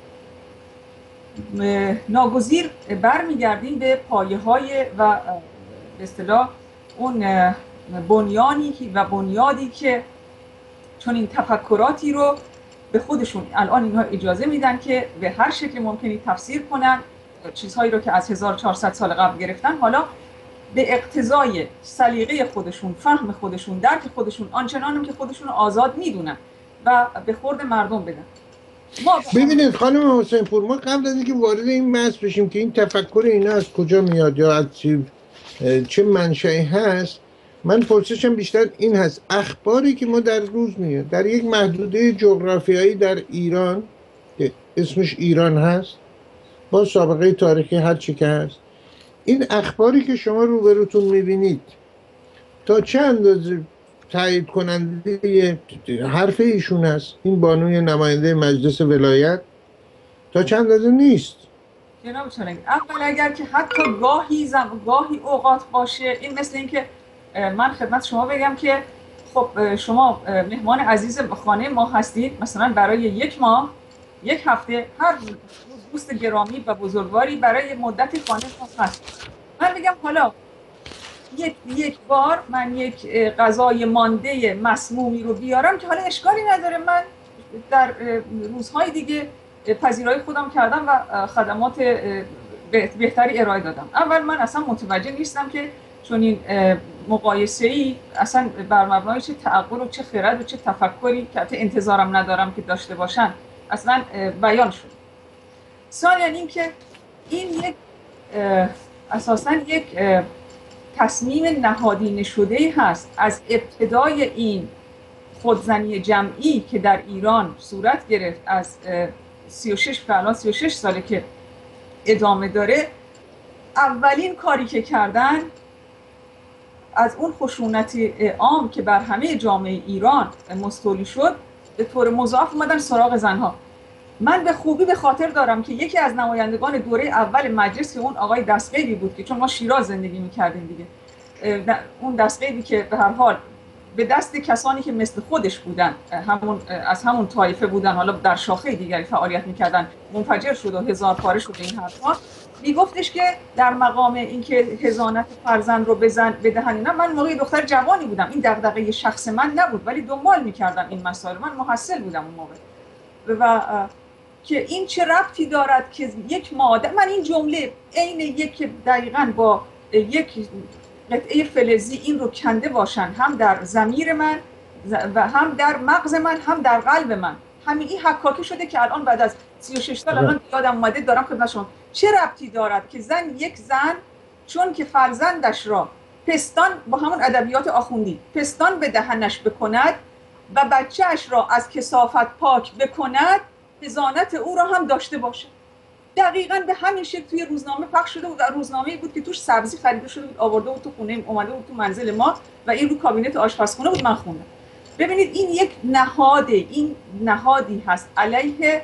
ناگزیر برمیگردیم به پایه‌های و به اصطلاح اون بنیانی و بنیادی که چون این تفکراتی رو به خودشون الان اینها اجازه میدن که به هر شکل ممکنی تفسیر کنن چیزهایی رو که از هزار و چهارصد سال قبل گرفتن، حالا به اقتضای سلیقه خودشون، فهم خودشون، درک خودشون، آنچنانم که خودشون آزاد میدونن و به خورد مردم بدن. ببینید خانم حسین پور، ما قبل از اینکه وارد این بحث بشیم که این تفکر اینا از کجا میاد یا از چه منشأی هست، من پرسشم بیشتر این هست: اخباری که ما در روز میاد در یک محدوده جغرافیایی در ایران که اسمش ایران هست، با سابقه تاریخی هر چی که هست، این اخباری که شما روبروتون میبینید تا چه اندازه تایید کننده حرف ایشون هست، این بانوی نماینده مجلس ولایت، تا چند اندازه نیست. جناب چالنگی، اول اگر که حتی گاهی زم... گاهی اوقات باشه، این مثل این که من خدمت شما بگم که خب شما مهمان عزیز خانه ما هستید، مثلا برای یک ماه، یک هفته، هر دوست گرامی و بزرگواری برای مدت خانه ما هست. من میگم حالا یک یک بار من یک غذای مانده مسمومی رو بیارم که حالا اشکالی نداره، من در روزهای دیگه پذیرایی خودم کردم و خدمات بهتری ارائه دادم. اول من اصلا متوجه نیستم که چون این مقایسه‌ای اصلا بر مبنای چه تعقل و چه خرد و چه تفکری که حتی انتظارم ندارم که داشته باشن اصلا بیان شد. ثانیاً این که این یک اساساً یک تصمیم نهادینه شده هست از ابتدای این خودزنی جمعی که در ایران صورت گرفت، از سی و شش تا الان سی و شش ساله که ادامه داره. اولین کاری که کردن از اون خشونت عام که بر همه جامعه ایران مستولی شد، به طور مضاعف اومدن سراغ زنها. من به خوبی به خاطر دارم که یکی از نمایندگان دوره اول مجلس اون آقای دستقیبی بود که چون ما شیراز زندگی می‌کردیم دیگه، اون دستقیبی که به هر حال به دست کسانی که مثل خودش بودن، همون از همون طایفه بودن، حالا در شاخه دیگری فعالیت می‌کردن، منفجر شد و هزار پاره شد این حرفا. میگفتش که در مقام اینکه حضانت فرزند رو بزن بدهن، نه، من موقع دختر جوانی بودم، این دغدغه شخص من نبود، ولی دنبال می‌کردم این مسائل، من محصل بودم اون موقع. و که این چه ربطی دارد که یک مادر، من این جمله عین یک دقیقاً با یک قطعه فلزی این رو کنده باشن، هم در ضمیر من و هم در مغز من، هم در قلب من، همین این حکاکی شده که الان بعد از سی و شش سال الان یادم اومده دارم خدمت شما. چه ربطی دارد که زن، یک زن چون که فرزندش را پستان، با همون ادبیات آخوندی، پستان به دهنش بکند و بچه‌اش را از کثافت پاک بکند، حضانت او را هم داشته باشه. دقیقاً به همین شکل توی روزنامه پخش شده بود. روزنامه‌ای بود که توش سبزی خریده شده بود، آورده بود تو خونه، اومده بود تو منزل ما و این رو کابینت آشپزخونه بود، من خوندم. ببینید این یک نهاد، این نهادی هست علیه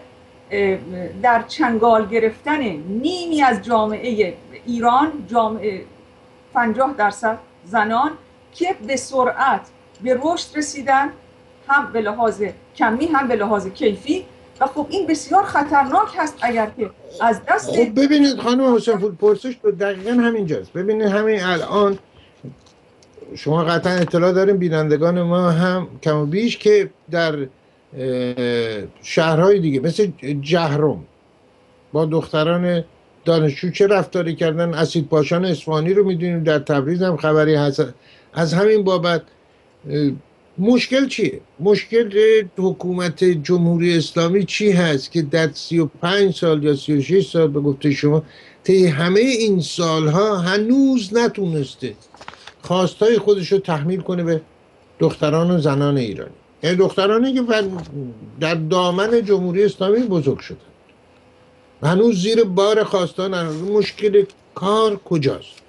در چنگال گرفتن نیمی از جامعه ایران، جامعه پنجاه درصد زنان که به سرعت به رشد رسیدن، هم به لحاظ کمی هم به لحاظ کیفی. و خب این بسیار خطرناک هست اگر که از دست. خب ببینید خانم حسین پور، پرسش تو دقیقاً همینجاست. ببینید همین الان شما قطعا اطلاع داریم، بینندگان ما هم کم و بیش، که در شهرهای دیگه مثل جهرم با دختران دانشجو چه رفتاری کردن. اسید پاشان اصفهانی رو میدونیم، در تبریز هم خبری هست از همین بابت. مشکل چیه؟ مشکل حکومت جمهوری اسلامی چی هست که در سی و پنج سال یا سی و شش سال به گفته شما طی همه این سالها هنوز نتونسته خواستای خودش رو تحمیل کنه به دختران و زنان ایرانی، یعنی دخترانی که در دامن جمهوری اسلامی بزرگ شدن هنوز زیر بار خواستان. مشکل کار کجاست؟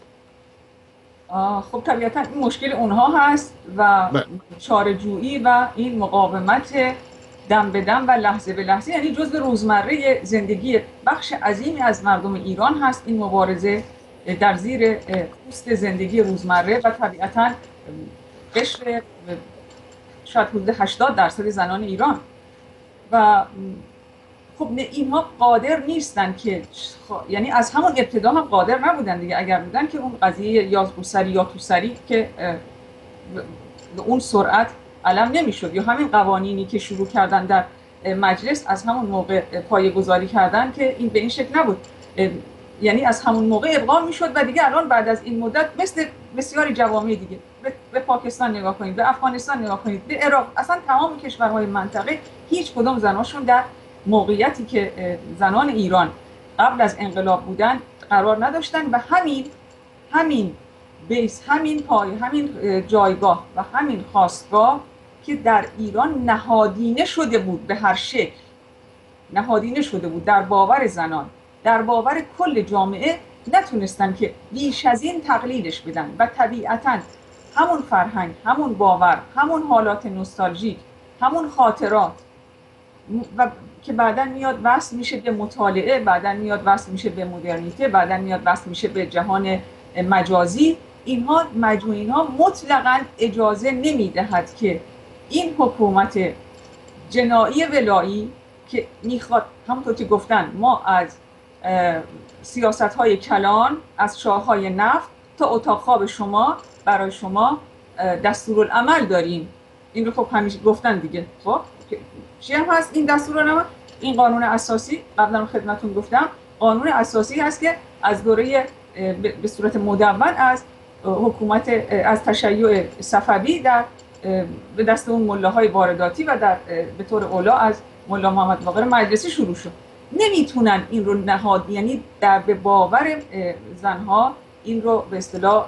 خب طبیعتا این مشکل اونها هست و چاره‌جویی و این مقاومت دم به دم و لحظه به لحظه، یعنی جزء روزمره زندگی بخش عظیمی از مردم ایران هست این مبارزه در زیر پوست زندگی روزمره. و طبیعتا قشر شاید حدود هشتاد درصد زنان ایران. و خب اینها قادر نیستن که خ... یعنی از همون ابتدا هم قادر نبودن دیگه. اگر بودن که اون قضیه یا روسری یا توسری که به اون سرعت علم نمیشد، یا همین قوانینی که شروع کردن در مجلس از همون موقع پایه‌گذاری کردن که این به این شکل نبود، یعنی از همون موقع ابقا میشد. و دیگه الان بعد از این مدت مثل بسیاری جوامع دیگه، به پاکستان نگاه کنید، به افغانستان نگاه کنید، به عراق، اصلا تمام کشورهای منطقه هیچ کدوم زناشون در موقعیتی که زنان ایران قبل از انقلاب بودن قرار نداشتن. و همین همین بیس، همین پای، همین جایگاه و همین خواستگاه که در ایران نهادینه شده بود، به هر شکل نهادینه شده بود در باور زنان، در باور کل جامعه، نتونستن که بیش از این تقلیلش بدن. و طبیعتاً همون فرهنگ، همون باور، همون حالات نوستالژیک، همون خاطرات و که بعداً میاد وصل میشه به مطالعه، بعداً میاد وصل میشه به مدرنیته، بعداً میاد وصل میشه به جهان مجازی. اینها مجموع اینها مطلقاً اجازه نمیدهد که این حکومت جنایی ولایی که میخواد، همونطور که گفتن ما از سیاست‌های کلان، از شاه‌های نفت تا اتاق خواب شما برای شما دستورالعمل داریم. این رو خب همیشه گفتن دیگه. خب چی هم هست این دستورالعمل؟ این قانون اساسی، قبلا خدمتتون گفتم قانون اساسی هست که از دوره به صورت مدون از حکومت از تشیع صفوی در به دست اون ملاهای وارداتی و در به طور اولا از ملا محمد باقر مجلسی شروع شد. نمیتونن این رو نهاد، یعنی در به باور زنها این رو به اصطلاح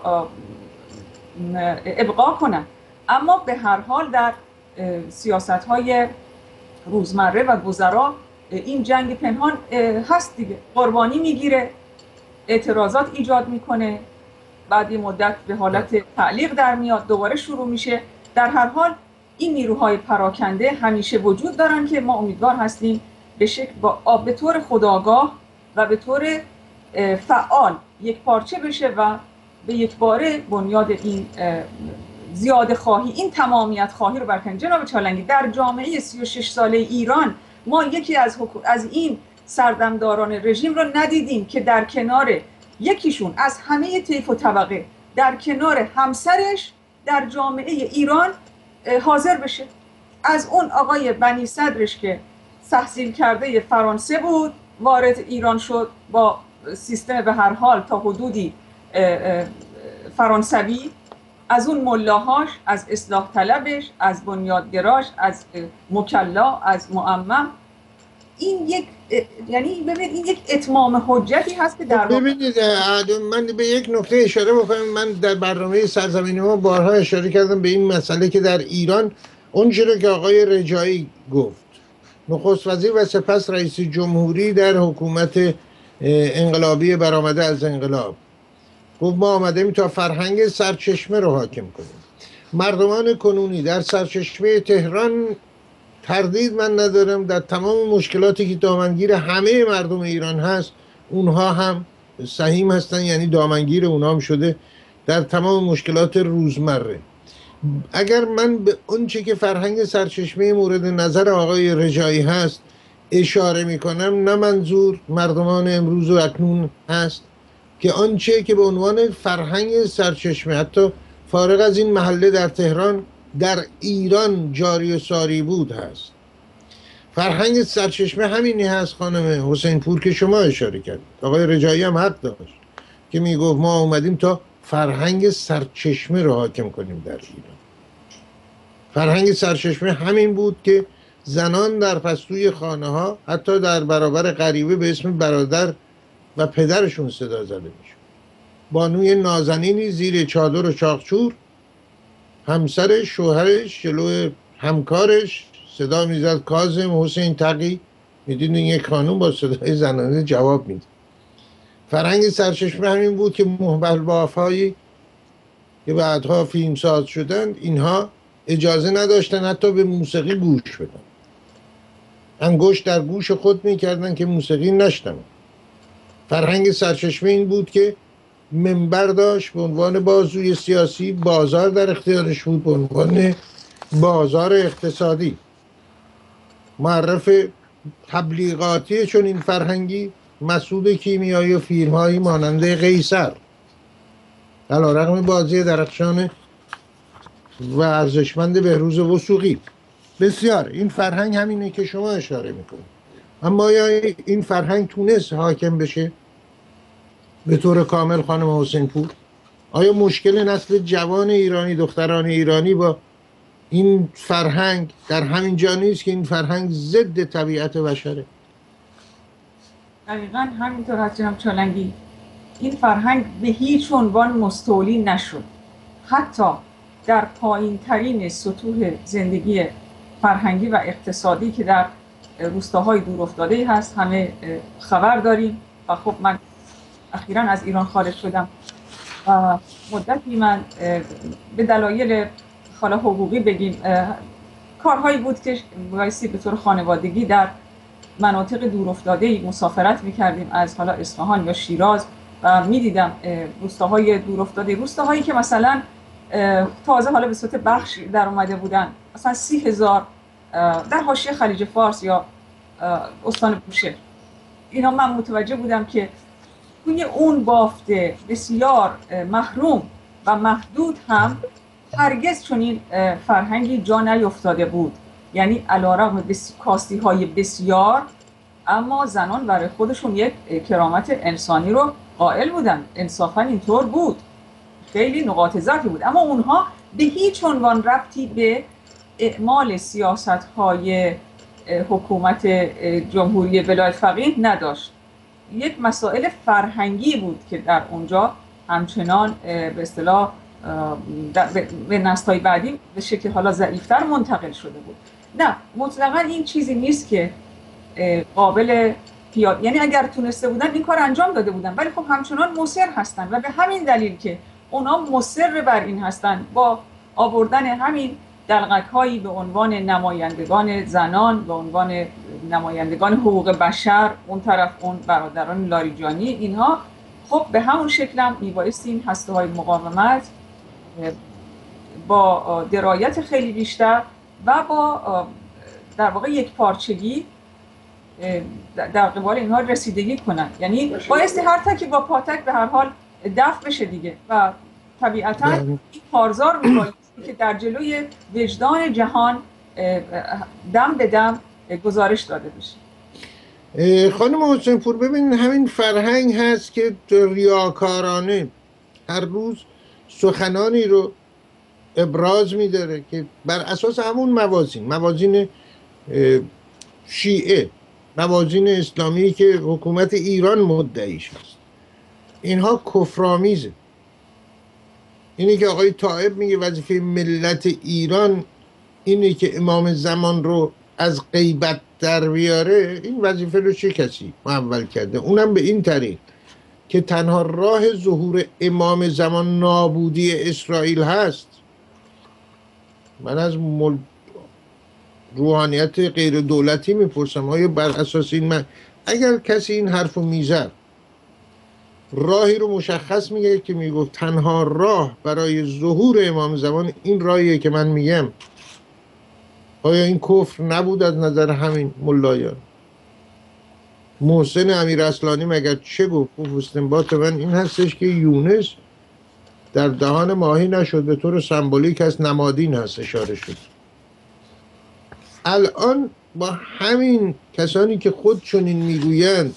ابقا کنن. اما به هر حال در سیاست‌های روزمره و گذرا این جنگ پنهان هست دیگه، قربانی میگیره، اعتراضات ایجاد میکنه، بعد یه مدت به حالت تعلیق در میاد، دوباره شروع میشه. در هر حال این نیروهای پراکنده همیشه وجود دارن که ما امیدوار هستیم به شکل با به طور خودآگاه و به طور فعال یک پارچه بشه و به یک باره بنیاد این زیاده خواهی، این تمامیت خواهی رو برکنه. جناب چالنگی، در جامعه سی و شش ساله ایران ما یکی از حکو... از این سردمداران رژیم رو ندیدیم که در کنار یکیشون از همه طیف و طبقه در کنار همسرش در جامعه ایران حاضر بشه. از اون آقای بنی صدرش که تحصیل کرده فرانسه بود، وارد ایران شد با سیستم به هر حال تا حدودی فرانسوی، از اون ملاهاش، از اصلاح طلبش، از بنیادگراش، از مکلا، از معمم. این یک یعنی ببینید این یک اتمام حجتی هست که در ببینید من به یک نکته اشاره بکنم. من در برنامه سرزمین ما بارها اشاره کردم به این مسئله که در ایران اونجوری که آقای رجایی گفت، نخست وزیر و سپس رئیس جمهوری در حکومت انقلابی برآمده از انقلاب گفت ما آمدیم تا فرهنگ سرچشمه رو حاکم کنیم. مردمان کنونی در سرچشمه تهران، تردید من ندارم، در تمام مشکلاتی که دامنگیر همه مردم ایران هست اونها هم سهیم هستن، یعنی دامنگیر اونها هم شده در تمام مشکلات روزمره. اگر من به اون چی که فرهنگ سرچشمه مورد نظر آقای رجایی هست اشاره میکنم، نه منظور مردمان امروز و اکنون هست که آنچه که به عنوان فرهنگ سرچشمه حتی فارغ از این محله در تهران در ایران جاری و ساری بود هست. فرهنگ سرچشمه همینی هست خانم حسین پور که شما اشاره کرد. آقای رجایی هم حق داشت که میگفت ما اومدیم تا فرهنگ سرچشمه رو حاکم کنیم در ایران. فرهنگ سرچشمه همین بود که زنان در پستوی خانه ها حتی در برابر غریبه به اسم برادر و پدرشون صدا زده میشد. بانوی نازنینی زیر چادر و چاقچور همسرش، شوهرش، جلو همکارش صدا میزد کاظم، حسین، تقی. میدونین یک خانوم با صدای زنانه جواب میده. فرهنگ سرچشمه همین بود که محبل بافایی که بعدها فیلمساز شدند اینها اجازه نداشتن حتی به موسیقی گوش بدن. انگشت در گوش خود میکردن که موسیقی نشنون. فرهنگ سرچشمه این بود که منبر داشت به عنوان بازوی سیاسی، بازار در اختیارش بود به عنوان بازار اقتصادی. معرف تبلیغاتی چون این فرهنگی مسعود کیمیایی و فیلم‌هایی مانند قیصر، علی‌رغم بازی درخشان و ارزشمند بهروز وثوقی. بسیار این فرهنگ همینه که شما اشاره میکنید. اما یا این فرهنگ تونست حاکم بشه به طور کامل خانم حسین پور؟ آیا مشکل نسل جوان ایرانی، دختران ایرانی با این فرهنگ در همین جا نیست که این فرهنگ ضد طبیعت بشره؟ دقیقاً همینطور هست جناب چالنگی. این فرهنگ به هیچ عنوان مستولی نشد. حتی در پایین ترین سطوح زندگی فرهنگی و اقتصادی که در روستاهای دور افتاده هست همه خبر داریم. و خب من اخیراً از ایران خارج شدم و مدتی من به دلایل حالا حقوقی بگیم کارهایی بود که بایستی به طور خانوادگی در مناطق دورافتاده‌ای مسافرت می‌کردیم از حالا اصفهان یا شیراز و می‌دیدم روستاهای دورافتاده، روستاهایی که مثلا تازه حالا به صورت بخش در اومده بودن، مثلا سی هزار در حاشیه خلیج فارس یا استان بوشهر، اینا من متوجه بودم که توی اون بافت بسیار محروم و محدود هم هرگز چنین فرهنگی جا نیفتاده بود. یعنی علیرغم کاستی های بسیار، اما زنان برای خودشون یک کرامت انسانی رو قائل بودن. انصافا اینطور بود، خیلی نقاط ضعفی بود، اما اونها به هیچ عنوان ربطی به اعمال سیاست های حکومت جمهوری ولایت فقیه نداشت. یک مسائل فرهنگی بود که در اونجا همچنان به اصطلاح به نسل‌های بعدی به شکل حالا ضعیفتر منتقل شده بود. نه، مطلقاً این چیزی نیست که قابل پیاد، یعنی اگر تونسته بودن این کار انجام داده بودن، ولی خب همچنان مصر هستن و به همین دلیل که اونا مصر بر این هستن، با آوردن همین دلقک‌هایی به عنوان نمایندگان زنان، به عنوان نمایندگان حقوق بشر، اون طرف اون برادران لاریجانی، اینها خب به همون شکل هم میبایستی این هسته‌های مقاومت با درایت خیلی بیشتر و با در واقع یک پارچگی در قبال اینها رسیدگی کنن. یعنی بایستی هر تکی با پاتک به هر حال دفع بشه دیگه و طبیعتاً این کارزار میبایستی که در جلوی وجدان جهان دم به دم گزارش داده بشه. خانم حسین پور، ببین همین فرهنگ هست که ریاکارانه هر روز سخنانی رو ابراز می‌داره که بر اساس همون موازین موازین شیعه، موازین اسلامی که حکومت ایران مدعیش هست، اینها کفرآمیزه. اینی که آقای طائب میگه وظیفه ملت ایران اینه که امام زمان رو از غیبت در بیاره، این وظیفه رو چه کسی محول کرده؟ اونم به این طریق که تنها راه ظهور امام زمان نابودی اسرائیل هست. من از مل... روحانیت غیر دولتی میپرسم، آیا بر اساس این من... اگر کسی این حرف رو میزد، راهی رو مشخص میگه که میگفت تنها راه برای ظهور امام زمان این راهیه که من میگم، آیا این کفر نبود از نظر همین ملایان؟ محسن امیر اصلانی مگر چه گفت؟ گفت استنباط من این هستش که یونس در دهان ماهی نشد، به طور سمبولیک از نمادین هست اشاره شد. الان با همین کسانی که خود چنین میگویند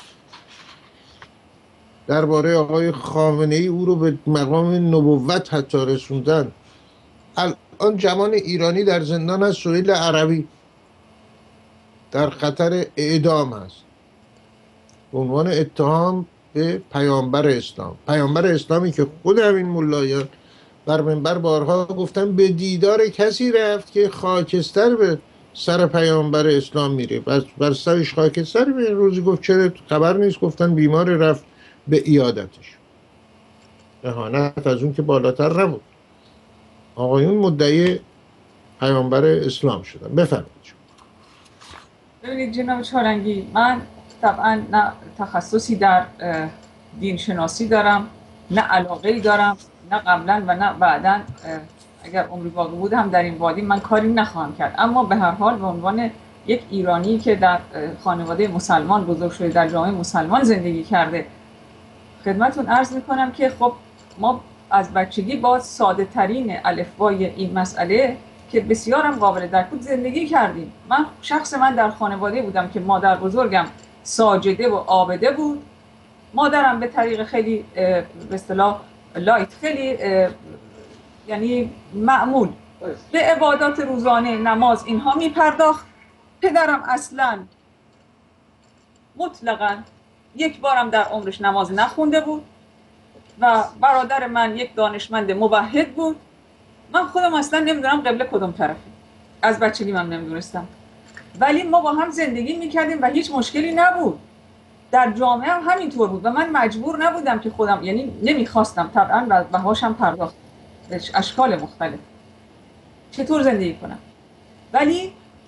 درباره آقای خامنه ای او رو به مقام نبوت حتی رسوندن، الان جوان ایرانی در زندان هست، سهیل عربی در خطر اعدام است به عنوان اتهام به پیامبر اسلام. پیامبر اسلامی که خود همین ملایان بر منبر بارها گفتن به دیدار کسی رفت که خاکستر به سر پیامبر اسلام میره، بر, بر سرش خاکستر میره. روزی گفت چرا خبر نیست؟ گفتن بیمار، رفت به عیادتش. اهانت از اون که بالاتر نبود. آقایون مدعی پیامبر اسلام شدن. بفرمایید. ببینید جناب چارنگی، من طبعا نه تخصصی در دین شناسی دارم، نه علاقه‌ای دارم، نه قبلا و نه بعدا اگر عمری باقی بود هم در این وادی من کاری نخواهم کرد. اما به هر حال به عنوان یک ایرانی که در خانواده مسلمان بزرگ شده، در جامعه مسلمان زندگی کرده، خدمتون عرض میکنم که خب ما از بچگی با ساده ترین الفبای این مسئله که بسیار هم قابل درک بود زندگی کردیم. من شخص من در خانواده بودم که مادر بزرگم ساجده و عابده بود، مادرم به طریق خیلی به اصطلاح لایت، خیلی یعنی معمول به عبادات روزانه، نماز، اینها می پرداخت. پدرم اصلا مطلقاً یک بارم در عمرش نماز نخونده بود و برادر من یک دانشمند موحد بود. من خودم اصلا نمیدونم قبله کدوم طرفی، از بچگی من نمیدونستم، ولی ما با هم زندگی میکردیم و هیچ مشکلی نبود. در جامعه هم همینطور بود و من مجبور نبودم که خودم، یعنی نمیخواستم طبعا و بهاشم پرداخت اشکال مختلف چطور زندگی کنم، ولی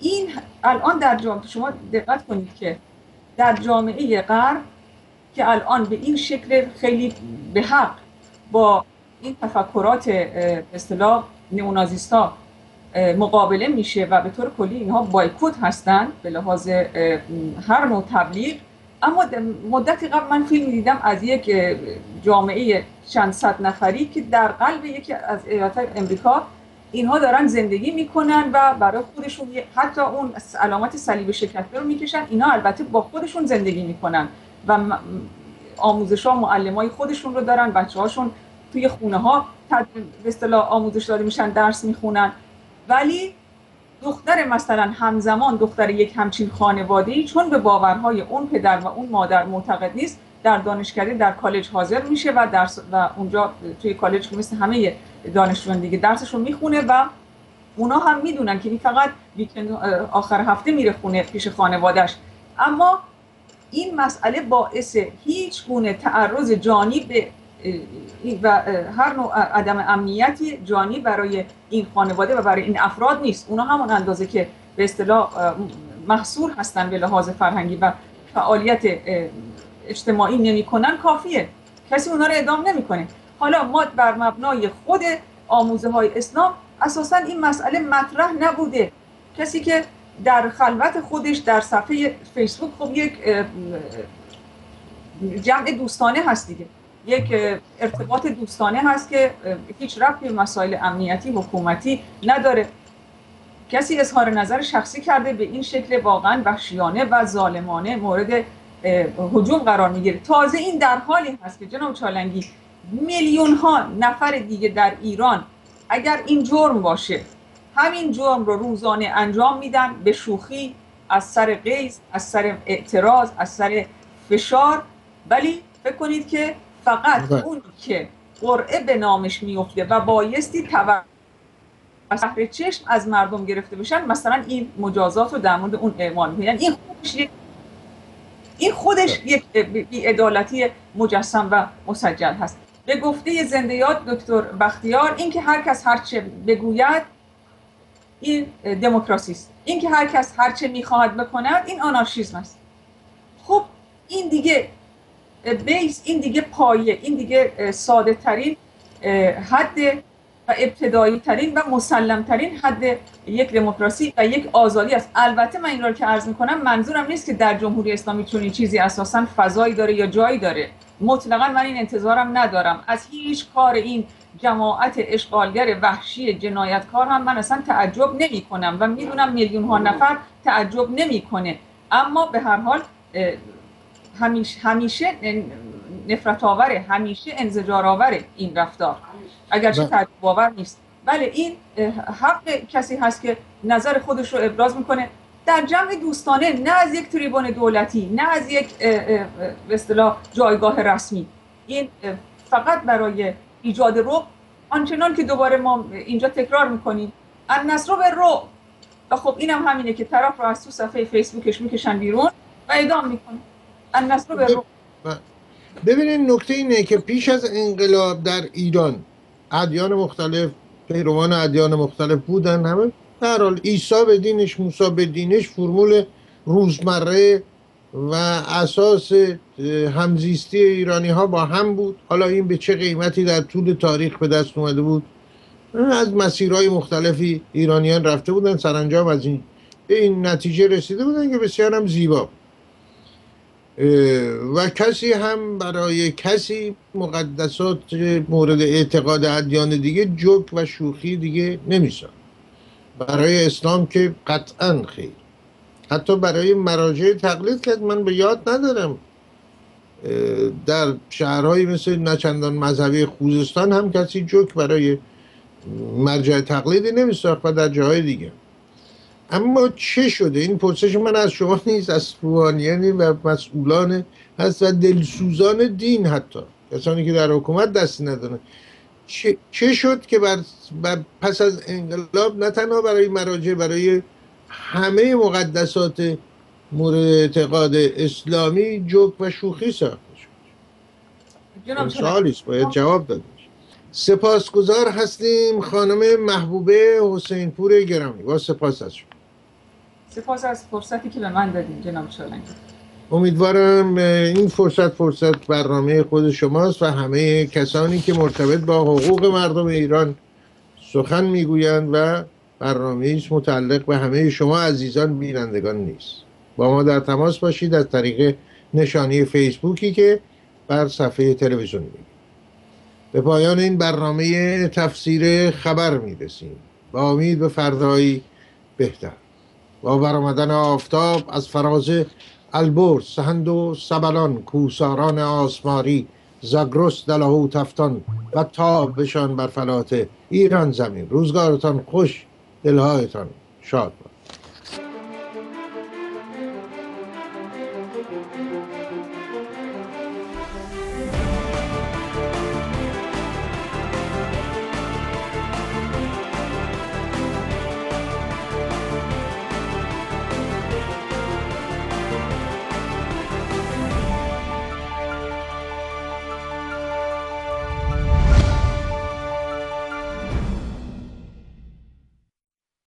این الان در جامعه، شما دقت کنید که در جامعه غرب که الان به این شکل خیلی به حق با این تفکرات به اصطلاح نئونازیستا مقابله میشه و به طور کلی اینها بایکوت هستن به لحاظ هر نوع تبلیغ، اما مدتی قبل من فیلم دیدم از یک جامعه چند صد نفری که در قلب یکی از ایالات امریکا اینها دارن زندگی میکنن و برای خودشون حتی اون علامت صلیب شکسته رو میکشن. اینها البته با خودشون زندگی میکنن و آموزش ها معلمای خودشون رو دارن، بچه هاشون توی خونه ها به اصطلاح آموزش داده میشن، درس میخونن، ولی دختر مثلا همزمان دختر یک همچین خانواده‌ای چون به باورهای اون پدر و اون مادر معتقد نیست، در دانشکده در کالج حاضر میشه و درس و اونجا توی کالج که مثل همه دانشجویان دیگه درسشو میخونه و اونا هم میدونن که این فقط ویکند آخر هفته میره خونه پیش خانواده‌اش. اما این مسئله باعث هیچ گونه تعرض جانی به و هر نوع عدم امنیتی جانی برای این خانواده و برای این افراد نیست. اونا همون اندازه که به اصطلاح محصور هستن به لحاظ فرهنگی و فعالیت اجتماعی نمی‌کنن کافیه، کسی اونا رو اعدام نمی‌کنه. حالا ما بر مبنای خود آموزه‌های اسلام اساساً این مسئله مطرح نبوده. کسی که در خلوت خودش در صفحه فیسبوک، خب یک جمع دوستانه هست دیگه، یک ارتباط دوستانه هست که هیچ ربطی به مسائل امنیتی حکومتی نداره. کسی اظهار نظر شخصی کرده به این شکل واقعا وحشیانه و ظالمانه مورد هجوم قرار میگیره. تازه این در حالی هست که جناب چالنگی میلیون ها نفر دیگه در ایران اگر این جرم باشه همین جرم رو روزانه انجام میدن به شوخی، از سر غیظ، از سر اعتراض، از سر فشار، ولی فکر کنید که فقط اون که قرعه به نامش میفته و بایستی توجه چشم از مردم گرفته بشن مثلا این مجازات رو در مورد اون اعمال میکنن. این خودش یک این خودش یک بی‌عدالتی مجسم و مسجل هست. به گفته زنده یاد دکتر بختیار، این که هر کس هر چه بگوید این دموکراسی است، این که هر کس هر چه میخواهد بکند این آنارشیسم است. خب این دیگه بیس، این دیگه پایه، این دیگه ساده ترین حد و ابتدایی ترین و مسلم ترین حد یک دموکراسی و یک آزادی است. البته من این رو که عرض میکنم منظورم نیست که در جمهوری اسلامی چون این چیزی اساساً فضایی داره یا جایی داره. مطلقاً من این انتظارم ندارم. از هیچ کار این جماعت اشغالگر وحشی جنایتکار هم من اصلا تعجب نمی کنم و میدونم میلیون ها نفر تعجب نمی کنه. اما به هر حال همیشه, همیشه نفرت آوره، همیشه انزجار آوره این رفتار، اگرچه تعجب آور نیست. بله این حق کسی هست که نظر خودش رو ابراز میکنه در جمع دوستانه، نه از یک تریبون دولتی، نه از یک به اصطلاح جایگاه رسمی. این فقط برای ایجاد رعب، آنچنان که دوباره ما اینجا تکرار میکنیم النصر بالرعب، و خب اینم هم همینه که طرف رو از تو صفحه فیسبوکش میکشن بیرون و اعدام میکنن. النصر بالرعب. ببینید نکته اینه که پیش از انقلاب در ایران ادیان مختلف، پیروان ادیان مختلف بودن، همه در حال عیسی به دینش، موسی به دینش، فرمول روزمره و اساس همزیستی ایرانی ها با هم بود. حالا این به چه قیمتی در طول تاریخ به دست اومده بود، از مسیرهای مختلفی ایرانیان رفته بودن، سرانجام از این به این نتیجه رسیده بودن که بسیار هم زیبا و کسی هم برای کسی مقدسات مورد اعتقاد ادیان دیگه جوک و شوخی دیگه نمیسن. برای اسلام که قطعا خیر. حتی برای مراجع تقلید که من به یاد ندارم در شهرهایی مثل نچندان مذهبی خوزستان هم کسی جوک برای مرجع تقلیدی نمیساخت و در جاهای دیگه. اما چه شده؟ این پرسش من از شما نیست، از روحانیانی و مسئولان هست و دلسوزان دین، حتی کسانی که در حکومت دستی ندارن. چه, چه شد که بر, بر پس از انقلاب نه تنها برای مراجع، برای همه مقدسات مورد اعتقاد اسلامی جوک و شوخی ساخته شد؟ سوالی است باید جواب داده. سپاسگزار هستیم خانم محبوبه حسین پور گرامی، با سپاس از شما. سپاس از فرصتی که به من دادین جناب چالنگی. امیدوارم این فرصت فرصت برنامه خود شماست و همه کسانی که مرتبط با حقوق مردم ایران سخن میگویند و برنامه است متعلق به همه شما عزیزان بینندگان نیست. با ما در تماس باشید از طریق نشانی فیسبوکی که بر صفحه تلویزیون می‌بینید. به پایان این برنامه تفسیر خبر میرسیم با امید به فردایی بهتر. با برآمدن آفتاب از فراز البرز، سهند و سبلان، کوساران آسماری، زاگرس، دلاهو، تفتان و تاب بشان بر فلات ایران زمین. روزگارتان خوش، دلهایتان شاد باد.